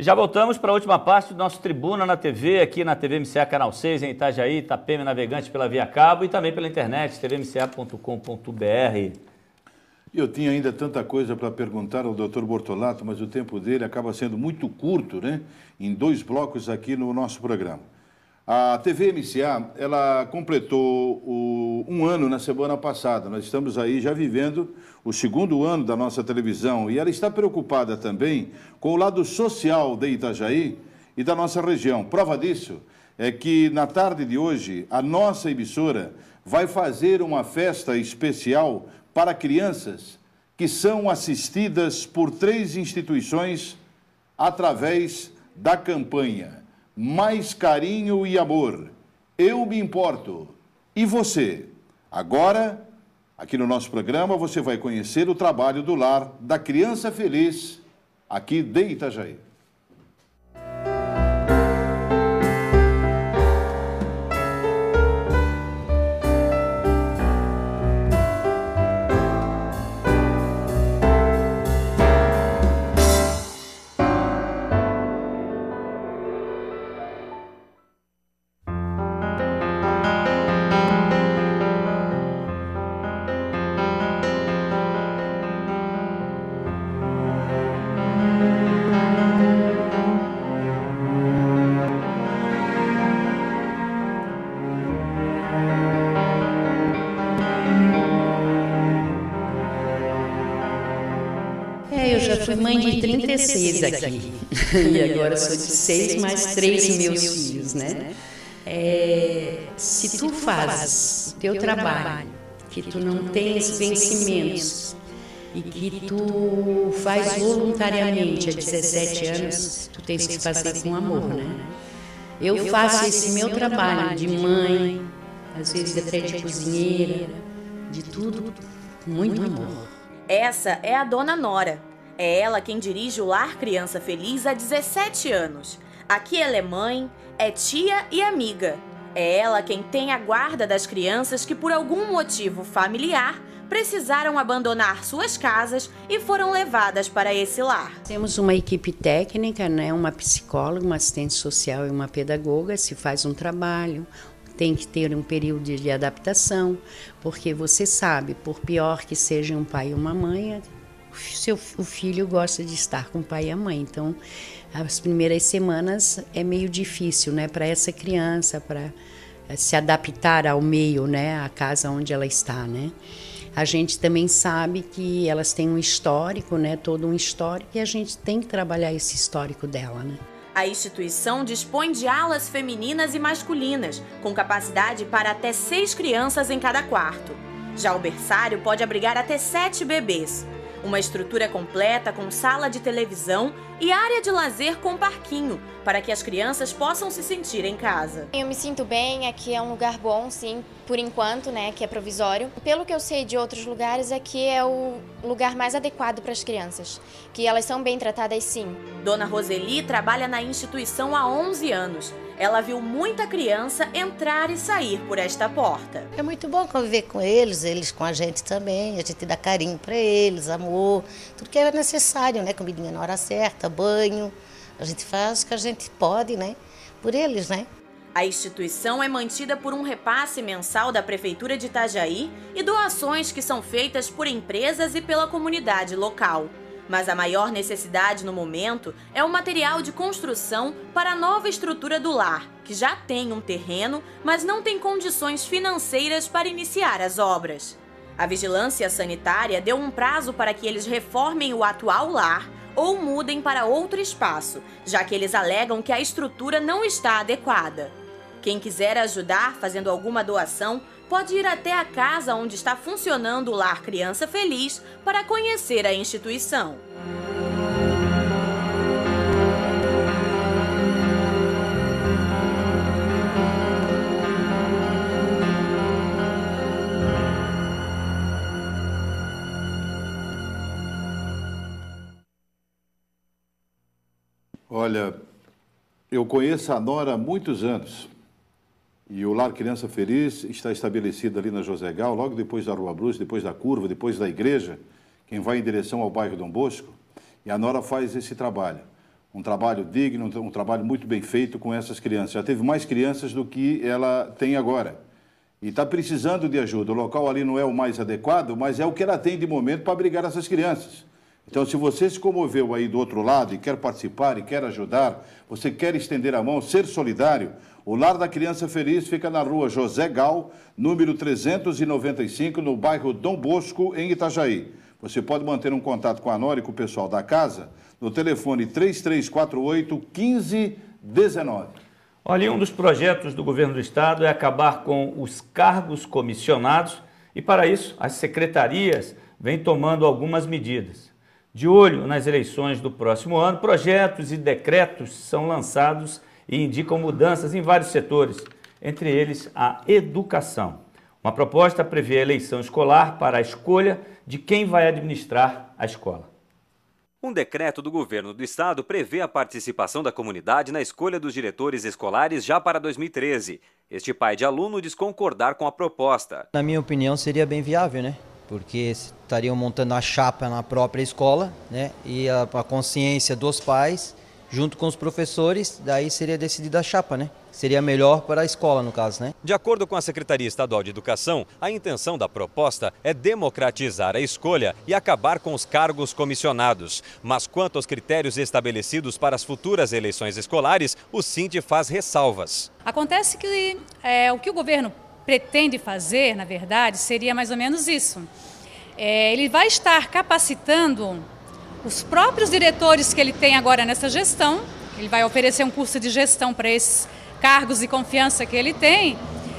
E já voltamos para a última parte do nosso Tribuna na TV, aqui na TV MCA Canal 6, em Itajaí, Itapema, Navegante pela Via Cabo e também pela internet, tvmca.com.br. Eu tinha ainda tanta coisa para perguntar ao Dr. Bortolato, mas o tempo dele acaba sendo muito curto, né? Em 2 blocos aqui no nosso programa. A TV MCA, ela completou 1 ano na semana passada. Nós estamos aí já vivendo o 2º ano da nossa televisão e ela está preocupada também com o lado social de Itajaí e da nossa região. Prova disso é que na tarde de hoje a nossa emissora vai fazer uma festa especial para crianças que são assistidas por 3 instituições através da campanha Mais Carinho e Amor. Eu me importo. E você? Agora, aqui no nosso programa, você vai conhecer o trabalho do Lar da Criança Feliz, aqui de Itajaí. Eu já fui mãe de 36 aqui, e agora sou de 6 mais 3 meus filhos, né? Se tu fazes o teu trabalho, que tu não tens vencimentos, e que tu faz voluntariamente há 17 anos, tu tens que fazer com amor, né? Eu faço esse meu trabalho de mãe, às vezes até de cozinheira, de tudo, com muito amor. Essa é a Dona Nora. É ela quem dirige o Lar Criança Feliz há 17 anos. Aqui ela é mãe, é tia e amiga. É ela quem tem a guarda das crianças que por algum motivo familiar precisaram abandonar suas casas e foram levadas para esse lar. Temos uma equipe técnica, né? Uma psicóloga, uma assistente social e uma pedagoga, se faz um trabalho. Tem que ter um período de adaptação, porque você sabe, por pior que seja um pai e uma mãe, o filho gosta de estar com o pai e a mãe. Então, as primeiras semanas é meio difícil, né, para essa criança, para se adaptar ao meio, né, à casa onde ela está, né. A gente também sabe que elas têm um histórico, né, todo um histórico, e a gente tem que trabalhar esse histórico dela, né. A instituição dispõe de alas femininas e masculinas, com capacidade para até 6 crianças em cada quarto. Já o berçário pode abrigar até 7 bebês. Uma estrutura completa com sala de televisão e área de lazer com parquinho, para que as crianças possam se sentir em casa. Eu me sinto bem, aqui é um lugar bom, sim, por enquanto, né, que é provisório. Pelo que eu sei de outros lugares, aqui é o lugar mais adequado para as crianças, que elas são bem tratadas, sim. Dona Roseli trabalha na instituição há 11 anos. Ela viu muita criança entrar e sair por esta porta. É muito bom conviver com eles com a gente também. A gente dá carinho para eles, amor, tudo que é necessário, né? Comidinha na hora certa, banho. A gente faz o que a gente pode, né? Por eles, né? A instituição é mantida por um repasse mensal da Prefeitura de Itajaí e doações que são feitas por empresas e pela comunidade local. Mas a maior necessidade no momento é o material de construção para a nova estrutura do lar, que já tem um terreno, mas não tem condições financeiras para iniciar as obras. A Vigilância Sanitária deu um prazo para que eles reformem o atual lar ou mudem para outro espaço, já que eles alegam que a estrutura não está adequada. Quem quiser ajudar fazendo alguma doação, pode ir até a casa onde está funcionando o Lar Criança Feliz para conhecer a instituição. Olha, eu conheço a Nora há muitos anos. E o Lar Criança Feliz está estabelecido ali na José Gal, logo depois da Rua Brus, depois da curva, depois da igreja, quem vai em direção ao bairro Dom Bosco. E a Nora faz esse trabalho. um trabalho digno, um trabalho muito bem feito com essas crianças. Já teve mais crianças do que ela tem agora. E está precisando de ajuda. O local ali não é o mais adequado, mas é o que ela tem de momento para abrigar essas crianças. Então, se você se comoveu aí do outro lado e quer participar e quer ajudar, você quer estender a mão, ser solidário, o Lar da Criança Feliz fica na rua José Gal, número 395, no bairro Dom Bosco, em Itajaí. Você pode manter um contato com a Nora e com o pessoal da casa no telefone 3348-1519. Olha, um dos projetos do governo do estado é acabar com os cargos comissionados e, para isso, as secretarias vêm tomando algumas medidas. De olho nas eleições do próximo ano, projetos e decretos são lançados e indicam mudanças em vários setores, entre eles a educação. Uma proposta prevê a eleição escolar para a escolha de quem vai administrar a escola. Um decreto do governo do estado prevê a participação da comunidade na escolha dos diretores escolares já para 2013. Este pai de aluno diz concordar com a proposta. Na minha opinião, seria bem viável, né? Porque estariam montando a chapa na própria escola, né? E a consciência dos pais, junto com os professores, daí seria decidida a chapa, né? Seria melhor para a escola, no caso, né? De acordo com a Secretaria Estadual de Educação, a intenção da proposta é democratizar a escolha e acabar com os cargos comissionados. Mas quanto aos critérios estabelecidos para as futuras eleições escolares, o Sindi faz ressalvas. Acontece que o que o governo pretende fazer, na verdade, seria mais ou menos isso. Ele vai estar capacitando os próprios diretores que ele tem agora nessa gestão. Ele vai oferecer um curso de gestão para esses cargos de confiança que ele tem,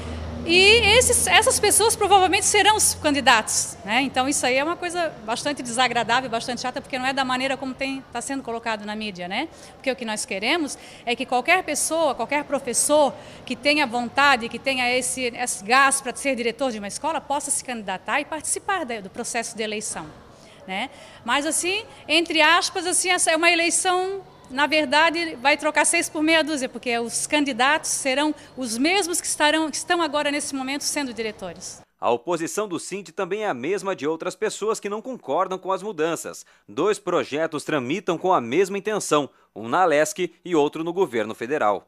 e essas pessoas provavelmente serão os candidatos, né? Então isso aí é uma coisa bastante desagradável, bastante chata, porque não é da maneira como está sendo colocado na mídia, né? Porque o que nós queremos é que qualquer pessoa, qualquer professor que tenha vontade, que tenha esse gás para ser diretor de uma escola, possa se candidatar e participar do processo de eleição, né? Mas assim, entre aspas, assim, essa é uma eleição, na verdade, vai trocar 6 por meia dúzia, porque os candidatos serão os mesmos que estão agora, nesse momento, sendo diretores. A oposição do Sindi também é a mesma de outras pessoas que não concordam com as mudanças. 2 projetos tramitam com a mesma intenção, um na Alesc e outro no governo federal.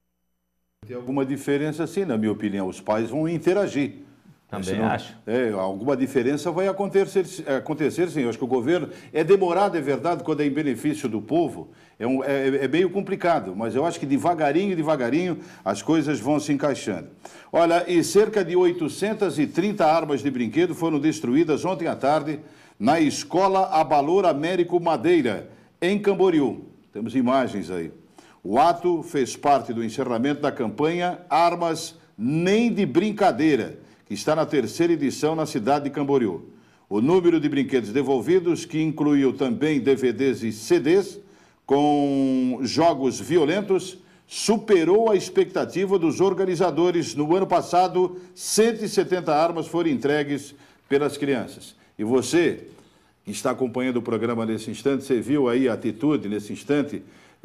Tem alguma diferença, sim, na minha opinião. Os pais vão interagir. Também acho. Alguma diferença vai acontecer, sim. Eu acho que o governo é demorado, é verdade, quando é em benefício do povo. É meio complicado, mas eu acho que devagarinho, as coisas vão se encaixando. Olha, e cerca de 830 armas de brinquedo foram destruídas ontem à tarde na Escola Abalor Américo Madeira, em Camboriú. Temos imagens aí. O ato fez parte do encerramento da campanha Armas Nem de Brincadeira, que está na 3ª edição na cidade de Camboriú. O número de brinquedos devolvidos, que incluiu também DVDs e CDs com jogos violentos, superou a expectativa dos organizadores. No ano passado, 170 armas foram entregues pelas crianças. E você, que está acompanhando o programa nesse instante, você viu aí a atitude nesse instante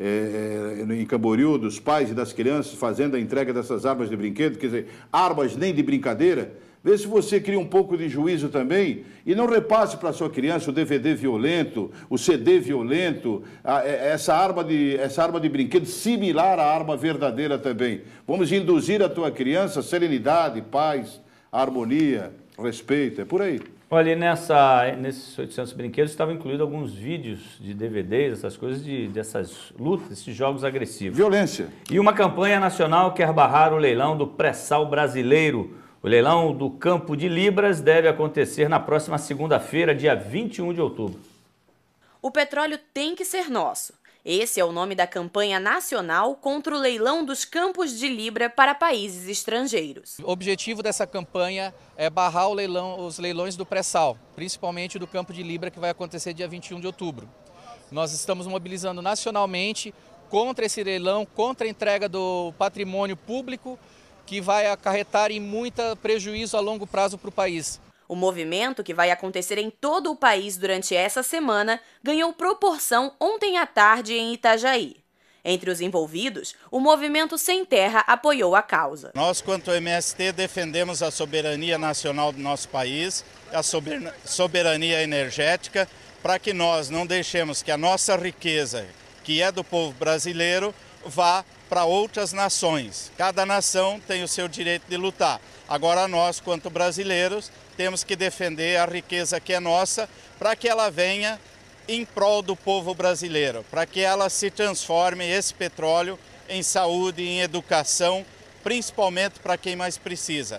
em Camboriú, dos pais e das crianças fazendo a entrega dessas armas de brinquedo, quer dizer, armas nem de brincadeira. Vê se você cria um pouco de juízo também e não repasse para a sua criança o DVD violento, o CD violento, essa arma de brinquedo similar à arma verdadeira também. Vamos induzir a tua criança a serenidade, paz, harmonia, respeito, é por aí. Olha, nesses 800 brinquedos estavam incluídos alguns vídeos de DVDs, essas coisas, dessas lutas, esses jogos agressivos. Violência. E uma campanha nacional quer barrar o leilão do pré-sal brasileiro. O leilão do Campo de Libras deve acontecer na próxima segunda-feira, dia 21 de outubro. O petróleo tem que ser nosso. Esse é o nome da campanha nacional contra o leilão dos Campos de Libra para países estrangeiros. O objetivo dessa campanha é barrar os leilões do pré-sal, principalmente do Campo de Libra, que vai acontecer dia 21 de outubro. Nós estamos mobilizando nacionalmente contra esse leilão, contra a entrega do patrimônio público, que vai acarretar em muito prejuízo a longo prazo para o país. O movimento, que vai acontecer em todo o país durante essa semana, ganhou proporção ontem à tarde em Itajaí. Entre os envolvidos, o Movimento Sem Terra apoiou a causa. Nós, quanto MST, defendemos a soberania nacional do nosso país, a soberania energética, para que nós não deixemos que a nossa riqueza, que é do povo brasileiro, vá para outras nações. Cada nação tem o seu direito de lutar. Agora nós, quanto brasileiros, temos que defender a riqueza que é nossa para que ela venha em prol do povo brasileiro, para que ela se transforme, esse petróleo, em saúde, em educação, principalmente para quem mais precisa.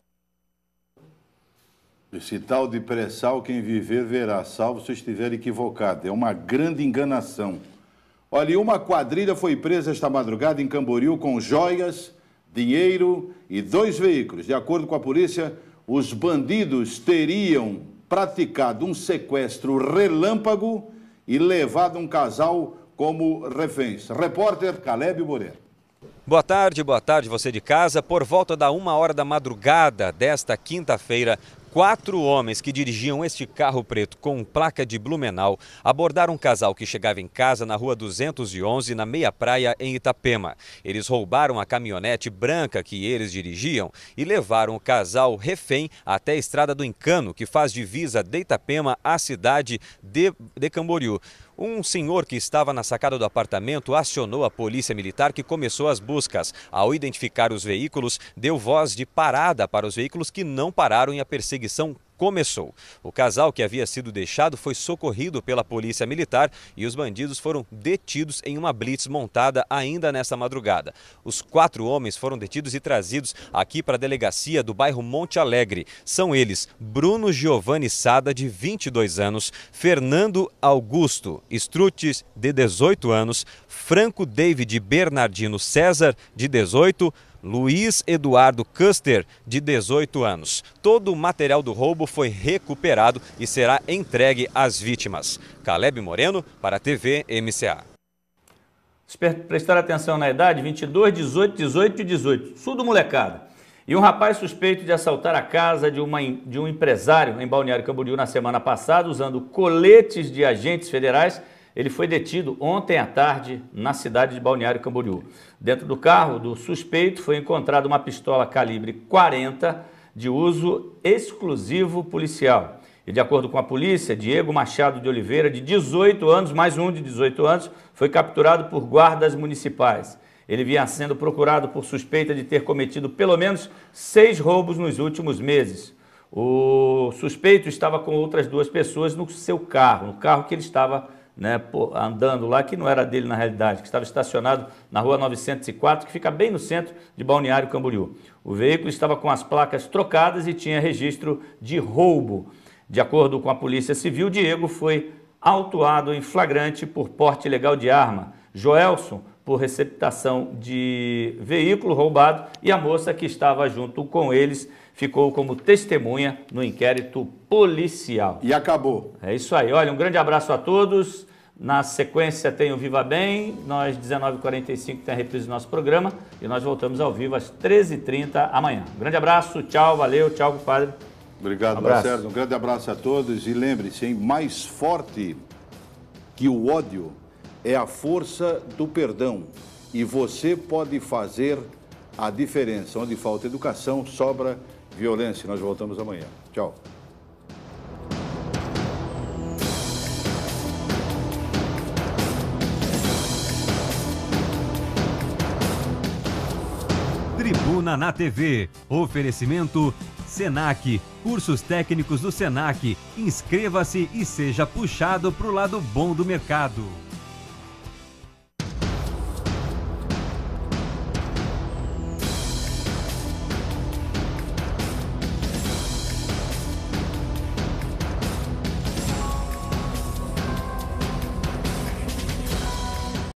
Esse tal de pré-sal, quem viver verá, salvo se eu estiver equivocado. É uma grande enganação. Olha, uma quadrilha foi presa esta madrugada em Camboriú com joias, dinheiro e 2 veículos. De acordo com a polícia, os bandidos teriam praticado um sequestro relâmpago e levado um casal como reféns. Repórter Caleb Moreno. Boa tarde você de casa. Por volta da 1h da madrugada desta quinta-feira, 4 homens que dirigiam este carro preto com placa de Blumenau abordaram um casal que chegava em casa na rua 211, na Meia Praia, em Itapema. Eles roubaram a caminhonete branca que eles dirigiam e levaram o casal refém até a Estrada do Encano, que faz divisa de Itapema à cidade de Camboriú. Um senhor que estava na sacada do apartamento acionou a polícia militar, que começou as buscas. Ao identificar os veículos, deu voz de parada para os veículos que não pararam e a perseguição começou. O casal que havia sido deixado foi socorrido pela polícia militar e os bandidos foram detidos em uma blitz montada ainda nesta madrugada. Os 4 homens foram detidos e trazidos aqui para a delegacia do bairro Monte Alegre. São eles Bruno Giovanni Sada, de 22 anos, Fernando Augusto Strutis, de 18 anos, Franco David Bernardino César, de 18, Luiz Eduardo Custer, de 18 anos. Todo o material do roubo foi recuperado e será entregue às vítimas. Caleb Moreno, para a TV MCA. Prestar atenção na idade: 22, 18, 18 e 18. Tudo molecada. E um rapaz suspeito de assaltar a casa de um empresário em Balneário Camboriú na semana passada, usando coletes de agentes federais. Ele foi detido ontem à tarde na cidade de Balneário Camboriú. Dentro do carro do suspeito foi encontrada uma pistola calibre 40 de uso exclusivo policial. E de acordo com a polícia, Diego Machado de Oliveira, de 18 anos, mais um de 18 anos, foi capturado por guardas municipais. Ele vinha sendo procurado por suspeita de ter cometido pelo menos 6 roubos nos últimos meses. O suspeito estava com outras 2 pessoas no seu carro, no carro que ele estava andando lá, que não era dele na realidade, que estava estacionado na rua 904, que fica bem no centro de Balneário Camboriú. O veículo estava com as placas trocadas e tinha registro de roubo. De acordo com a Polícia Civil, Diego foi autuado em flagrante por porte ilegal de arma, Joelson por receptação de veículo roubado e a moça que estava junto com eles ficou como testemunha no inquérito policial. E acabou. É isso aí. Olha, um grande abraço a todos. Na sequência tem o Viva Bem. Nós, 19h45, tem a reprise do nosso programa. E nós voltamos ao vivo às 13h30 amanhã. Um grande abraço. Tchau, valeu. Tchau, compadre. Obrigado, Lacerda. Um grande abraço a todos. E lembre-se, hein, mais forte que o ódio é a força do perdão. E você pode fazer a diferença. Onde falta educação, sobra violência. Nós voltamos amanhã. Tchau. Tribuna na TV. Oferecimento Senac. Cursos técnicos do Senac. Inscreva-se e seja puxado para o lado bom do mercado.